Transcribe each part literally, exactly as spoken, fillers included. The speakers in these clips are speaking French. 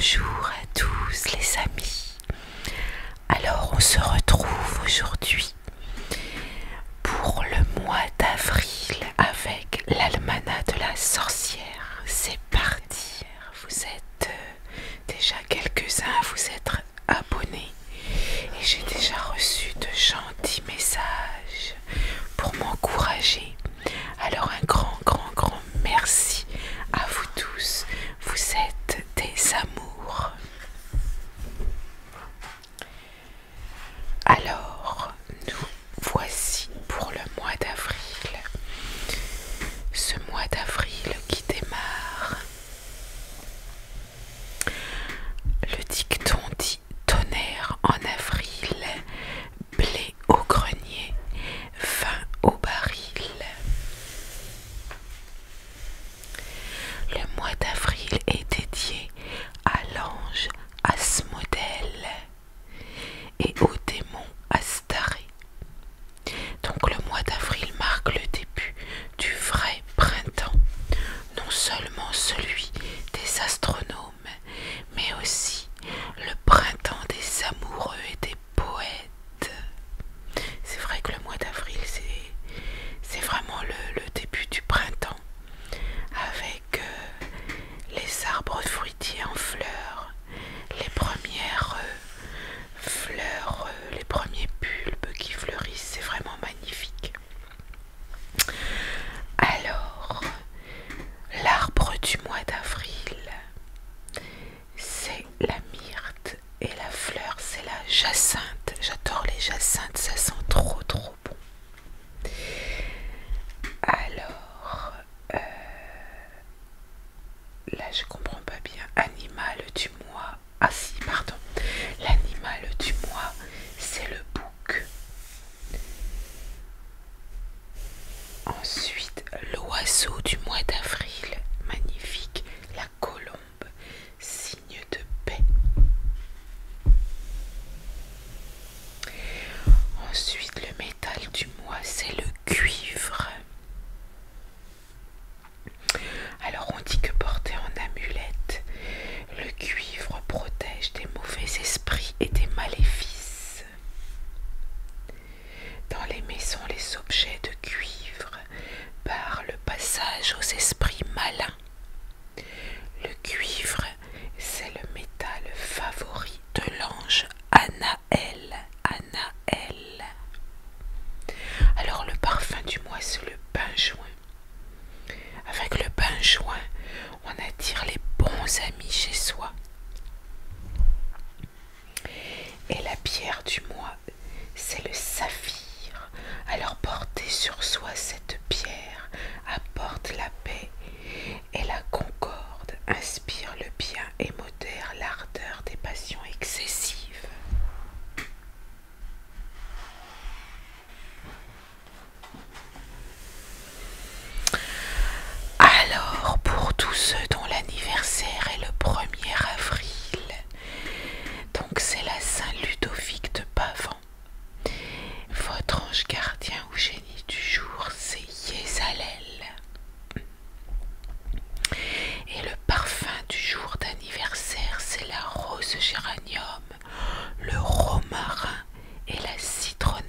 Bonjour à tous les amis. Alors on se retrouve aujourd'hui pour le mois d'avril avec l'Almanach de la sorcière. C'est parti. Vous êtes euh, déjà quelques-uns, vous êtes abonnés et j'ai déjà reçu de gentils messages pour m'encourager. Alors un grand grand grand merci à vous tous. Vous êtes des amours. Alors, nous voici pour le mois d'avril. Ce mois d'avril qui démarre. Le dicton dit tonnerre en avril, blé au grenier, vin au baril. Le mois d'avril est dédié à l'ange Asmodèle et au démon Astaré. Donc le mois d'avril marque le début du vrai printemps, non seulement celui des astronomes, mais aussi le printemps des amoureux et des poètes. C'est vrai que le mois d'avril, c'est c'est vraiment le, le début du printemps, avec euh, les arbres fruitiers en fleurs, les premières euh, fleurs, euh, les premiers bulbes qui fleurissent, c'est vraiment magnifique. Alors, l'arbre du mois d'avril, c'est la myrte et la fleur, c'est la jacinthe. J'adore les jacinthes, ça sent trop trop bon. Alors, euh, là je comprends pas bien. Animal du mois. Ah si, pardon. L'animal du mois, c'est le bouc. Ensuite, l'oiseau du mois d'avril, magnifique, la colombe, signe de paix. Ensuite, le métal du mois, c'est le cuivre. Alors on dit que porté en amulette, le cuivre protège des mauvais esprits et des maléfices. Dans les maisons, les objets de cuivre barrent le passage aux esprits malins. Le cuivre, c'est le métal favori de l'ange Anaël. Anaël. Alors le parfum du mois, c'est le benjoin. Avec le benjoin, on attire les bons amis chez soi. Et la pierre du mois, c'est le saphir. Alors porter sur soi cette pierre apporte la paix et la concorde, inspire le bien et modère l'ardeur des passions excessives. Alors, pour tous ceux dont l'anniversaire est le premier avril, donc c'est la Saint-Ludovic de Pavant. Votre ange gardien ou génie du jour, c'est Yézalel. Et le parfum du jour d'anniversaire, c'est la rose géranium, le romarin et la citronnelle.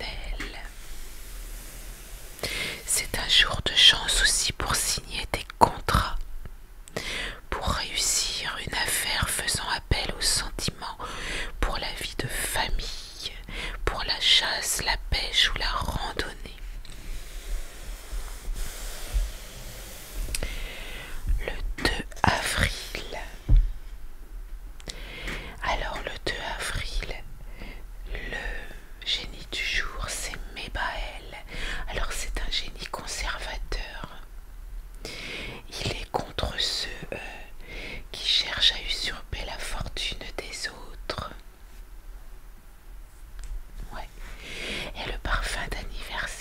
C'est un jour de chance aussi pour signer des contrats, pour réussir une affaire faisant appel aux sentiments, pour la vie de famille, pour la chasse, la pêche ou la randonnée. Le deux avril. Alors le deux avril, le génie du jour, c'est Mébaël. Alors c'est un génie conservateur. Il est contre ceux euh, qui cherchent à usurper la fortune des autres. Ouais. Et le parfum d'anniversaire,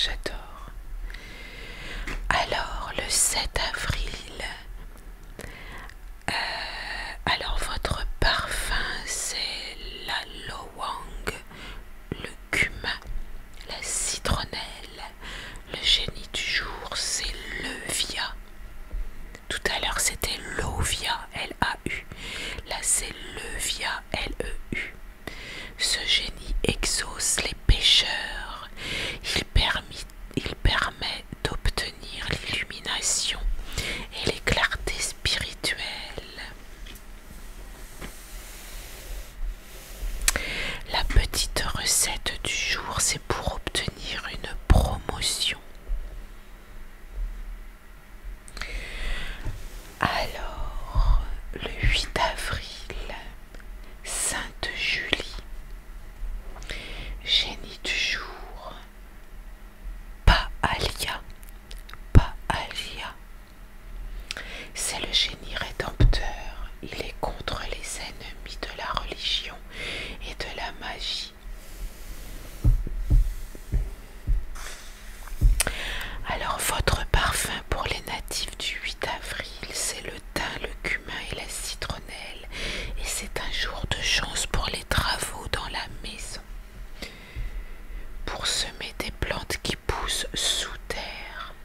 j'adore. Alors, le sept avril, euh, alors votre parfum, c'est la lowang, le cumin, la citronnelle. Le génie du jour, c'est l'Euvia. Tout à l'heure, c'était l'Ovia, L A U. Là, c'est l'Euvia, L E U. Ce génie exauce les pécheurs. Il, permit, il permet d'obtenir l'illumination et les clartés spirituelles. La petite recette du jour, c'est pour obtenir une promotion. Alors, le huit avril, Sainte Julie, génie du jour, Paalia, Paalia. C'est le génie rédempteur. Il est contre les ennemis de la religion et de la magie. Alors, votre parfum pour les natifs du huit avril, c'est le thym, le cumin et la citronnelle. Et c'est un jour de chance pour les travaux dans la maison. Pour semer des plantes qui poussent sous terre.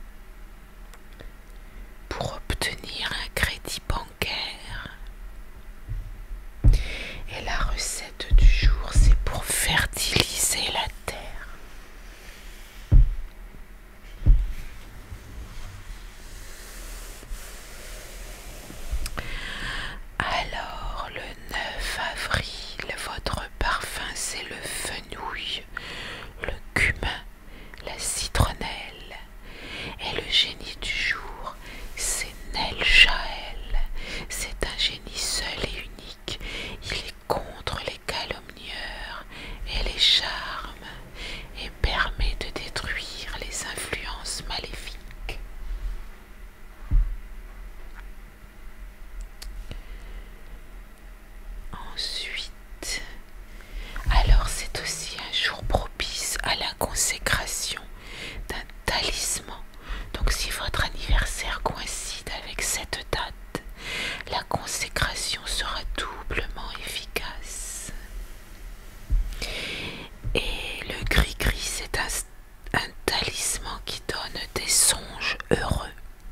Pour obtenir un crédit bancaire. Et la recette du jour, c'est pour fertiliser la terre. Alors, le neuf avril, votre parfum, c'est le fenouil, le cumin, la citronnelle. Et le génie du jour, c'est Neljaël. C'est un génie seul et unique. Il est contre les calomnieurs et les charmes et permet de détruire les influences maléfiques. Ensuite, alors c'est aussi un jour propice à la consécration d'un talisman. Donc si votre anniversaire coïncide avec cette date, la consécration sera doublement efficace. Et le gris-gris, c'est un, un talisman qui donne des songes heureux.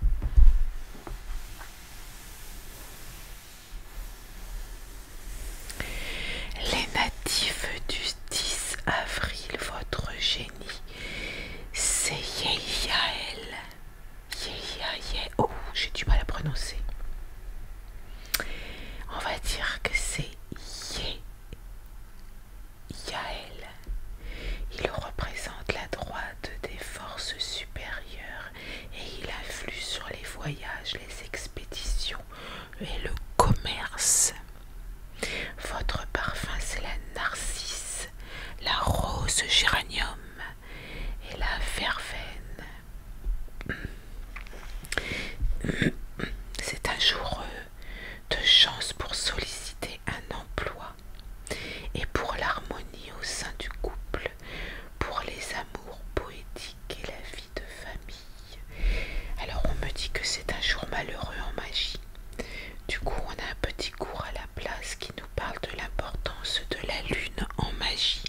Les natifs du dix avril, votre génie, c'est Yeiaël. Yeiaël. Oh, j'ai du mal à prononcer. On va dire que c'est Yeiaël. Il représente la droite des forces supérieures et il influe sur les voyages, les expéditions et le commerce. Votre parfum, c'est la narcisse, la rose géranium et la verveine. C'est un jour de chance pour solliciter un emploi et pour l'harmonie au sein du couple, pour les amours poétiques et la vie de famille. Alors on me dit que c'est un jour malheureux en magie. Du coup, on a un petit cours à la place qui nous parle de l'importance de la lune en magie.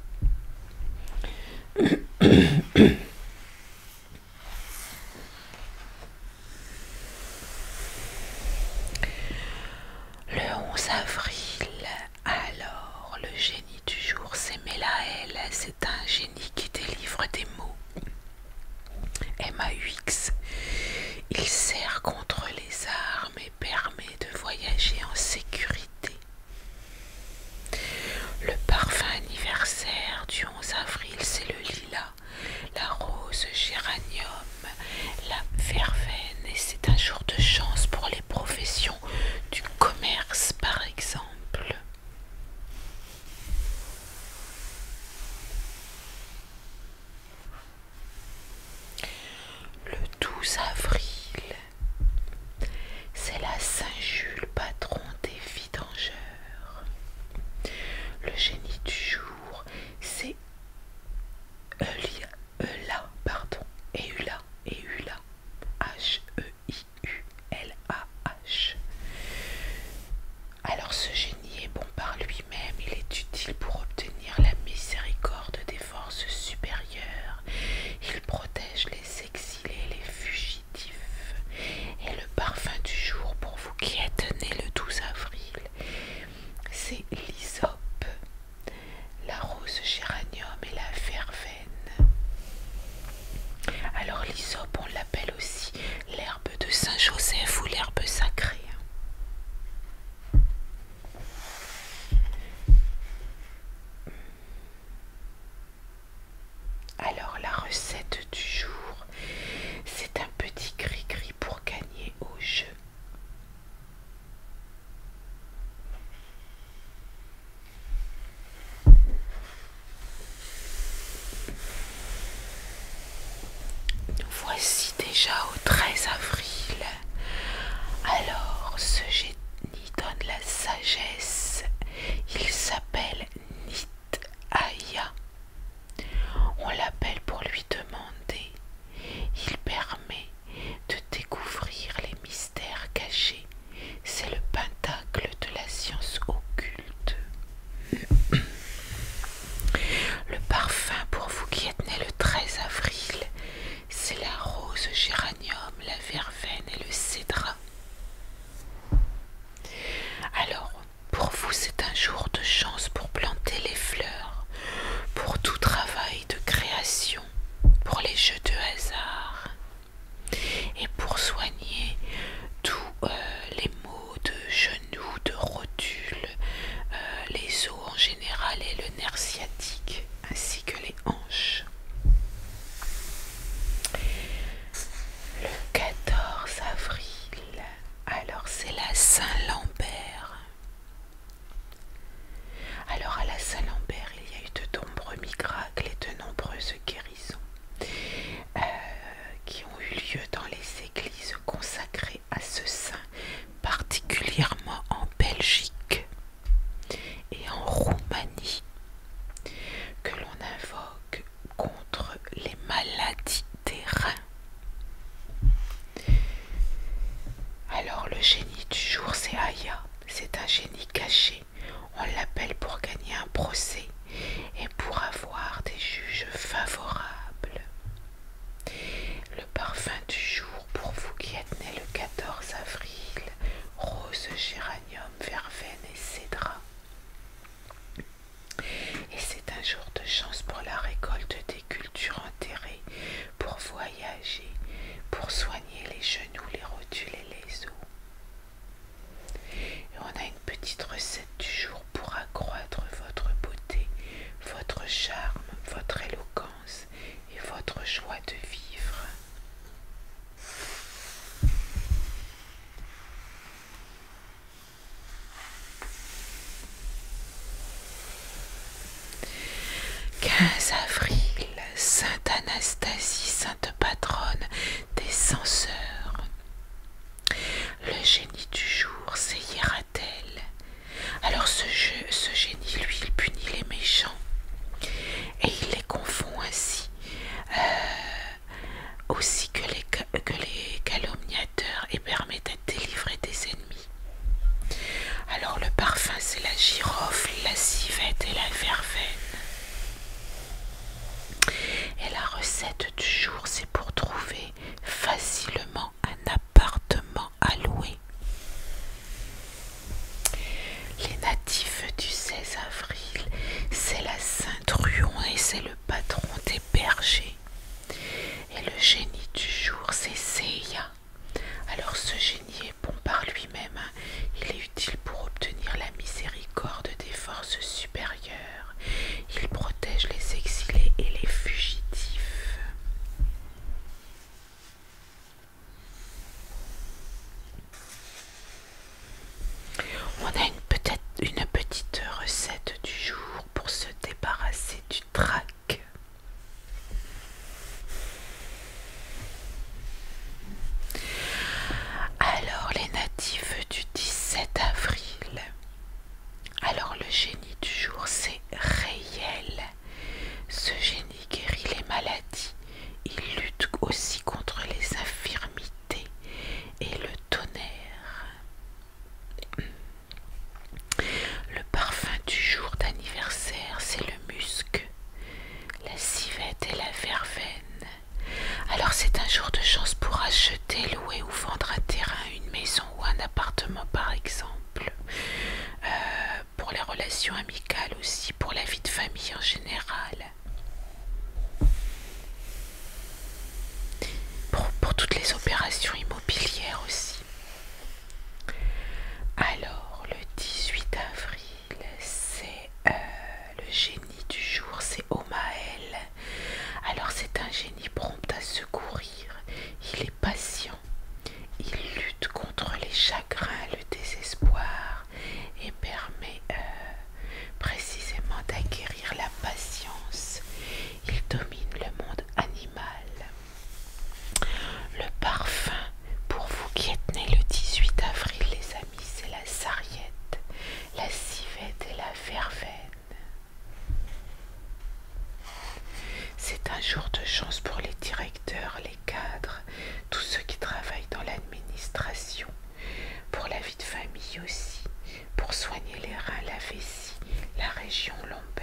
Le onze avril, alors, le génie du jour, c'est Mélaël. C'est un génie qui délivre des mots. M A U X. Il sert contre les armes et permet de voyager en sécurité. Le parfum anniversaire du onze avril, c'est le lilas, la rose géranium, la verveine, et c'est un jour de chance pour les professions du commerce par exemple. Le douze avril, c'est la Saint-Jules, patron des vidangeurs. Le génie du jour, c'est Eulia, Eula, Nous voici déjà au treize avril. Alors, ce génie donne la sagesse. Il s'appelle Nit-Aya. On l'appelle pour lui demander. Il permet de découvrir les mystères cachés. C'est le pentacle de la science occulte. Le parfum pour vous qui êtes né le treize avril, c'est la rose géranium, la verveine et le cédrat. Alors, pour vous, c'est un jour de chance pour planter les fleurs, pour tout travail de création, pour les jeux de hasard et pour soigner tous euh, les maux de genoux, de rotules, euh, les os en général et le nerf sciatique, ainsi que les hanches. Le quatorze avril, alors c'est la Saint-Lambert. Alors à la Saint-Lambert, il y a eu de nombreux miracles et de nombreuses guérisons euh, qui ont eu lieu dans les églises consacrées à ce saint, particulièrement en Belgique et en Roumanie, que l'on invoque contre les maladies des reins. Alors le génie du jour, c'est Aya. C'est un génie caché. On l'appelle pour gagner un procès et pour avoir des juges favorables. Le parfum du jour pour vous qui êtes né le quatorze avril, rose, géranium, verveine et cédrat. Et c'est un jour de chance pour la récolte des cultures enterrées, pour voyager, pour soigner les genoux, les rotules et les os. Et on a une petite recette du jour pour accroître votre beauté, votre charme, votre éloquence et votre joie de vivre. quinze avril, Sainte Anastasie, sainte patronne des censeurs. Le génie du jour, c'est Hiératel. Alors ce, jeu, ce génie, lui, il punit les méchants et il les confond ainsi euh, aussi que les, que les calomniateurs et permet d'être délivré des ennemis. Alors le parfum, c'est la girofle, la civette et la verveine. Et la recette du jour, c'est pour trouver facilement un appartement à louer. Les natifs du seize avril, c'est la Saint-Druon et c'est le patron des bergers. Et le génie du jour, c'est Seiya. Alors ce génie est bon par lui-même, hein. Il est utile pour obtenir la miséricorde des forces supérieures. Il protège les exilés et les fugitifs. On a une, peut-être une petite recette du jour pour se débarrasser du trac. Alors les natifs du dix-sept avril. Alors le génie du jour, c'est réel. Ce génie guérit les maladies. Il lutte aussi contre les infirmités et le tonnerre. Le parfum du jour d'anniversaire, c'est le musc, la civette et la verveine. Alors c'est un jour de chance pour acheter, louer ou vendre un terrain, une maison ou un appartement par exemple. Euh, pour les relations amicales aussi, pour la vie de famille en général. Pour, pour toutes les opérations immobilières aussi. Alors le dix-huit avril, c'est euh, le génie du jour, c'est Omaël. Alors c'est un génie prompt à secourir. Il est patient jour de chance pour les directeurs, les cadres, tous ceux qui travaillent dans l'administration, pour la vie de famille aussi, pour soigner les reins, la vessie, la région lombaire.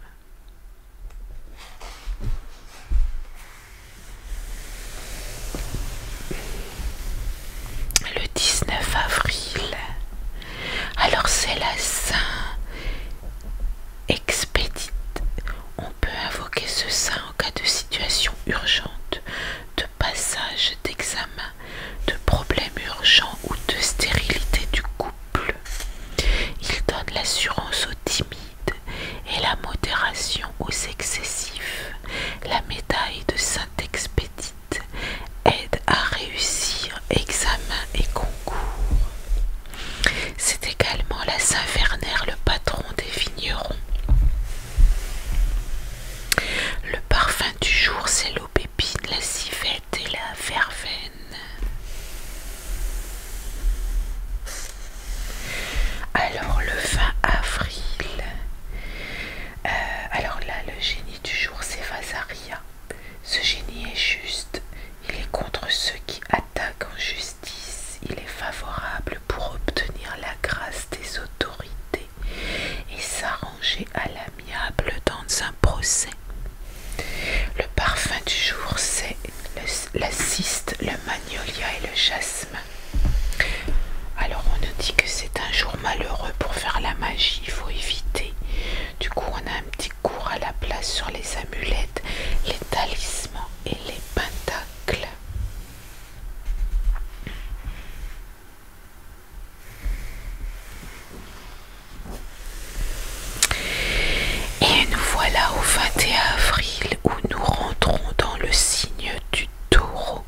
Le dix-neuf avril, alors c'est la Saint expédite. On peut invoquer ce saint en cas de situation urgente, de passage d'examen, de problème urgent ou de stérilité du couple. Il donne l'assurance aux timides et la modération aux excessifs. La médaille de Saint Expédite aide à réussir examen et concours. C'est également la Saint Werner, le patron des vignerons. Le parfum du jour, c'est l'aubépine, la civette et la verveine. Alors le vingt avril, euh, alors là le génie du jour c'est Vasaria. Ce génie est juste, il est contre ceux qui attaquent en justice, il est favorable pour obtenir la grâce des autorités et s'arranger à l'amiable dans un procès. Le parfum du jour c'est la cyste, le magnolia et le jasmin. Alors on nous dit que c'est un jour malheureux pour faire la magie, il faut éviter. Du coup on a un petit cours à la place sur les amulettes, les talismans et les pentacles. Et nous voilà au vingt et un avril où nous rentrons dans le signe du taureau.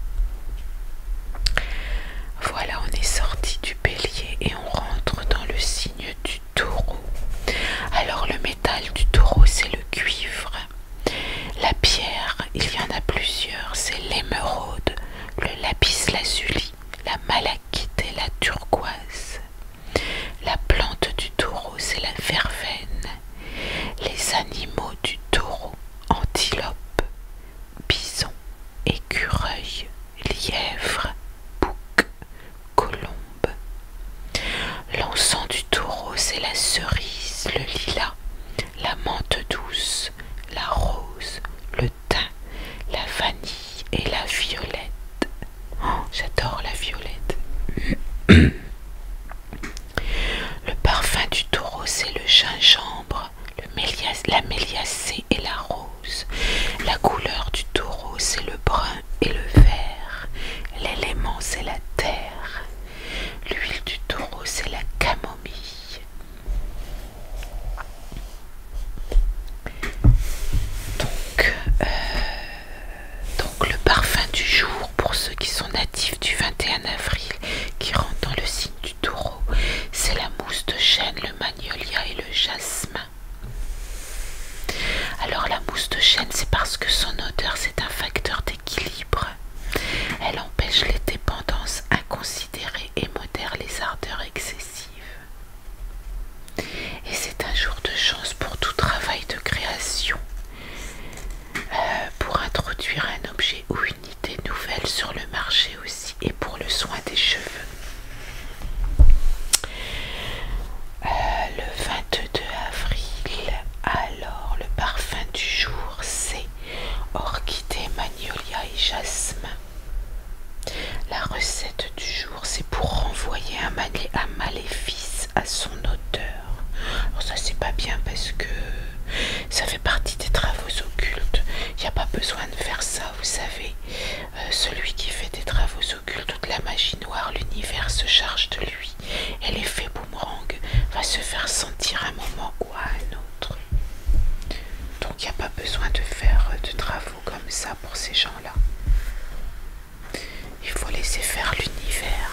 Voilà, on est sorti du bélier et on rentre dans le signe du taureau. Alors le métal du taureau c'est le cuivre. La pierre, il y en a plusieurs, c'est l'émeraude, le lapis lazuli, la malachite et la turquoise. La plante du taureau c'est la verveine. Les animaux du taureau, antilope, bison, écureuil, lièvre, bouc, colombe. L'encens du taureau c'est la cerise, le lilas, la menthe douce, la rose, le thym, la vanille et la violette. Oh, j'adore la violette. Le parfum du taureau c'est le gingembre, le mélias, la méliacée et la rose. La couleur du taureau c'est le brun et le vert. L'élément c'est la terre. L'huile du taureau c'est la camomille. Donc, euh, donc le parfum du jour pour ceux qui sont natifs du vingt et un avril, qui rentrent dans le signe du taureau, c'est la mousse de chêne, le magnolia et le jasmin. Alors la mousse de chêne c'est parce que son odeur c'est un facteur d'équilibre. Elle empêche les dépendances inconsidérées et modère les ardeurs excessives. Et c'est un jour de chance pour tout travail de création, euh, pour introduire un objet ou une idée nouvelle sur le marché aussi, et pour le soin des cheveux. Euh, le vingt-deux avril, alors le parfum du jour c'est orchidée, magnolia et jasmin. La recette du jour c'est pour renvoyer un, malé un maléfice à son auteur. Alors ça c'est pas bien parce que ça fait partie des travaux occultes. Il n'y a pas besoin de faire ça, vous savez. Euh, celui qui fait des travaux occultes ou de la magie noire, l'univers se charge de lui. Et l'effet boomerang va se faire sentir à un moment ou à un autre. Donc il n'y a pas besoin de faire de travaux comme ça pour ces gens-là. Il faut laisser faire l'univers.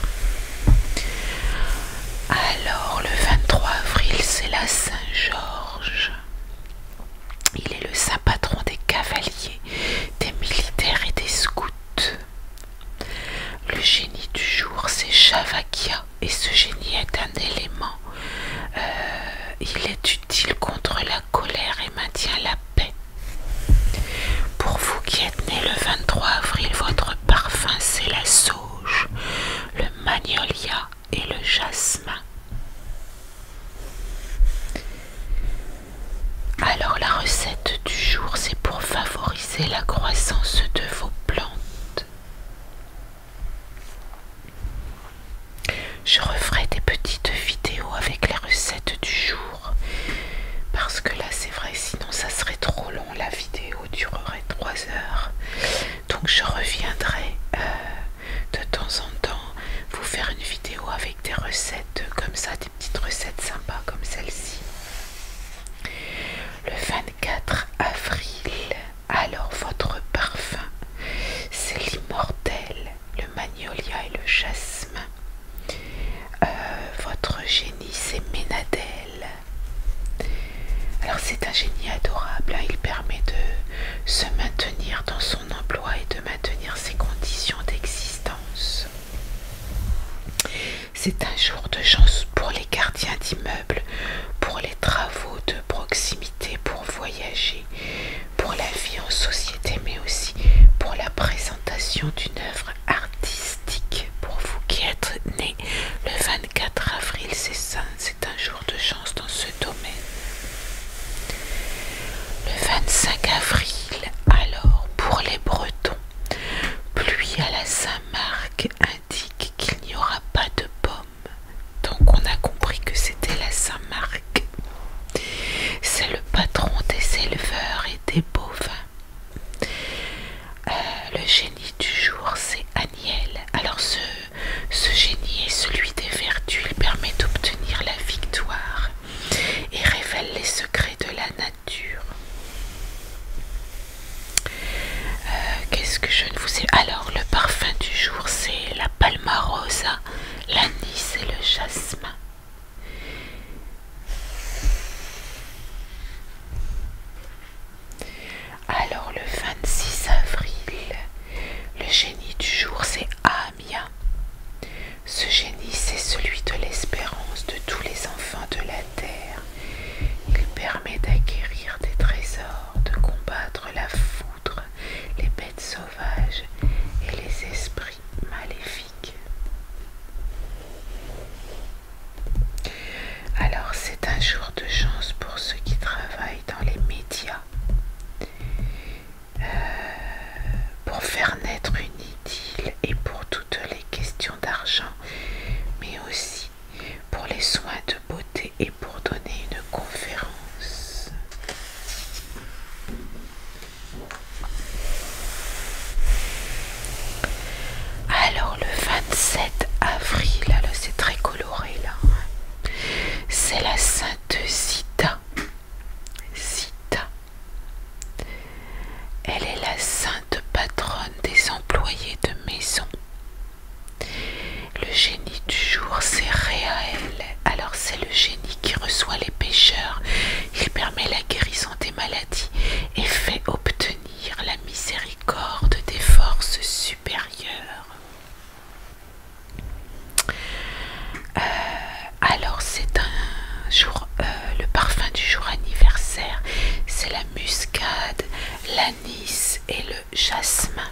Alors le vingt-trois avril c'est la Saint-Georges. Il est le saint patron des cavaliers, des militaires et des scouts. Le génie du jour c'est Shavakia et ce génie est un élément. Euh, il est utile contre la colère et maintient la paix. Pour vous qui favoriser la croissance de vos plantes. Je referai des petites vidéos avec les recettes du jour, parce que là c'est vrai, sinon ça serait trop long, la vidéo durerait trois heures. Donc je reviendrai euh, de temps en temps vous faire une vidéo avec des recettes comme ça, des petites recettes sympas comme celle-ci. Le vingt-quatre avril, alors votre parfum c'est l'immortel, le magnolia et le jasmin. Euh, votre génie c'est Ménadelle. Alors c'est un génie adorable, hein, il permet de se maintenir dans son emploi et de maintenir ses conditions d'existence. C'est un jour de chance pour les gardiens d'immeubles, pour les travaux de proximité, pour voyager, pour la vie en société, mais aussi pour la présentation d'une œuvre artistique. Pour vous qui êtes nés le vingt-quatre avril, c'est ça, c'est un jour de chance dans ce domaine. Le vingt-cinq avril, alors pour les Bretons, pluie à la Saint-Marc indique qu'il n'y aura pas de pommes. Donc on a compris que c'était la Saint-Marc. C'est le patron des éleveurs et des bovins. Euh, le génie du jour c'est Agnel. Alors ce, ce génie est celui des vertus, il permet d'obtenir la victoire et révèle les secrets de la nature. Euh, Qu'est-ce que je ne vous ai... Alors le parfum du jour c'est la palmarosa, l'anis et le jasmin. Alors le vingt-six avril, le génie du jour c'est Amia. Ce génie c'est celui de l'espérance de tous les enfants de la terre. Il permet d'acquérir des trésors, de combattre la foudre, les bêtes sauvages et les esprits maléfiques. Alors c'est un jour de chance pour ceux qui travaillent dans les médias, euh, pour faire naître une idylle et pour toutes les questions d'argent, mais aussi pour les soins de beauté et pour donner une conférence. Alors le vingt-sept avril, alors c'est très coloré là, hein. C'est la Sainte Zita. Zita. Elle est la sainte patronne des employés de maison. Le génie du jour c'est Réaël. Alors c'est le génie qui reçoit les pécheurs. Il permet la guérison des maladies et fait obtenir la miséricorde des forces supérieures. Euh, alors c'est un jour, euh, le parfum du jour anniversaire, c'est la muscade, l'anis et le jasmin.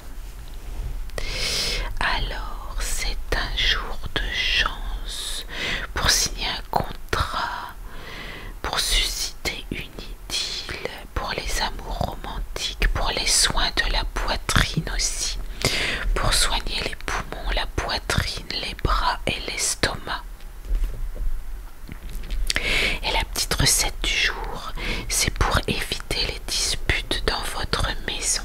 Alors c'est un jour de chance pour signer un contrat, pour susciter une idylle, pour les amours romantiques, pour les soins de la poitrine aussi, pour soigner les poumons, la poitrine, les bras et l'estomac. Et la petite recette du jour, c'est pour éviter les disputes dans votre maison.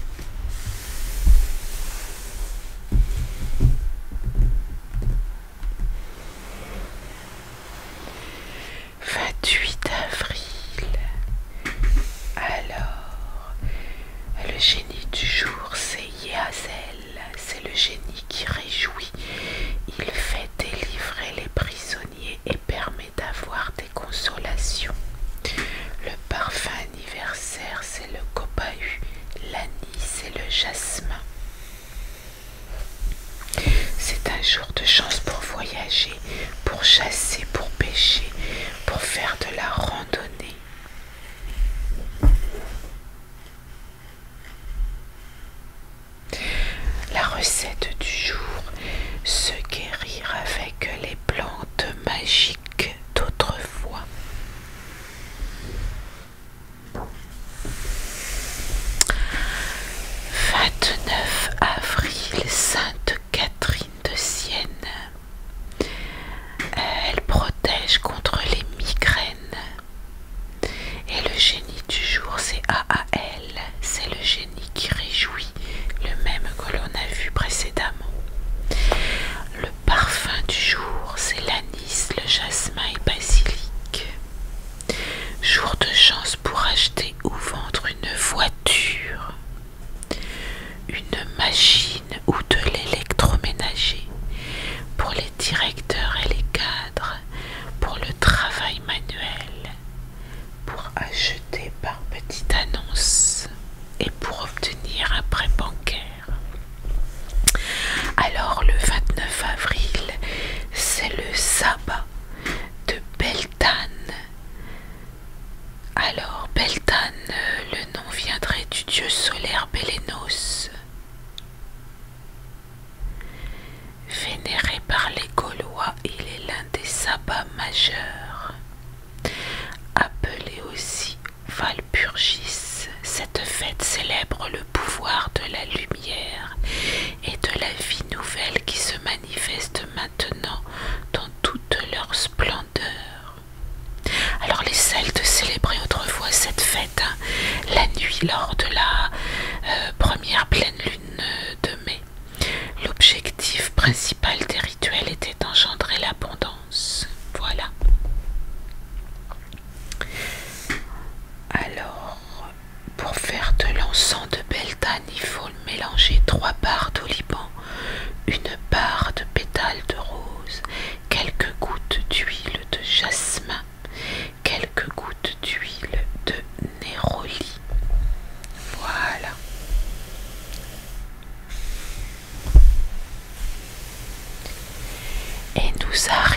vingt-huit avril. Alors, le génie du jour, c'est Yazel. C'est le génie qui réjouit. Il fait délivrer les prisonniers et permet d'avoir des consolations. Le parfum anniversaire, c'est le copahu, l'anis et le jasmin. C'est un jour de chance pour voyager, pour chasser, pour pêcher, pour faire de la randonnée. La recette du jour, se guérir avec les plantes magiques d'autrefois. vingt-neuf avril, Sainte Catherine de Sienne. Elle protège contre les migraines. Et le génie du jour, c'est A A L. C'est le génie qui réjouit, le même que l'on a vu précédemment. Le parfum du jour, c'est l'anis, le jasmin et basilic. Jour de chance pour acheter ou vendre une voiture, une machine ou de l'électroménager, pour les directeurs et les cadres, pour le travail manuel, pour acheter par petite annonce et pour obtenir un prêt bancaire. Alors le vingt-neuf avril, c'est le sabbat de Beltane. Alors Beltane, le nom viendrait du dieu solaire Bélénos, vénéré par les Gaulois. Il est l'un des sabbats majeurs, appelé aussi Walpurgis. Cette fête célèbre le pouvoir de la lumière et de la vie nouvelle qui se manifeste maintenant dans toute leur splendeur. Alors les Celtes célébraient autrefois cette fête, hein, la nuit lors de la euh, première pleine lune de mai. L'objectif principal des rituels était d'engendrer l'abondance. Voilà. Alors, pour faire de l'encens de Beltane, il faut mélanger trois barres d'oliban, une barre de pétales de rose, quelques gouttes d'huile de jasmin, quelques gouttes d'huile de néroli. Voilà. Et nous arrivons